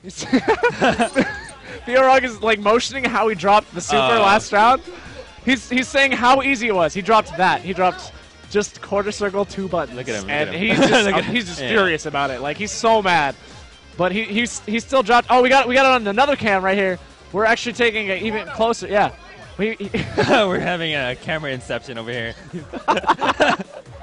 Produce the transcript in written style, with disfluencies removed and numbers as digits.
Theorog is like motioning how he dropped the super last round. He's saying how easy it was. He dropped that. He dropped just quarter circle 2 buttons. Look at him. And he's just furious about it. Like he's so mad. But he still dropped. Oh, we got it on another cam right here. We're actually taking it even closer. Yeah. We're having a camera inception over here.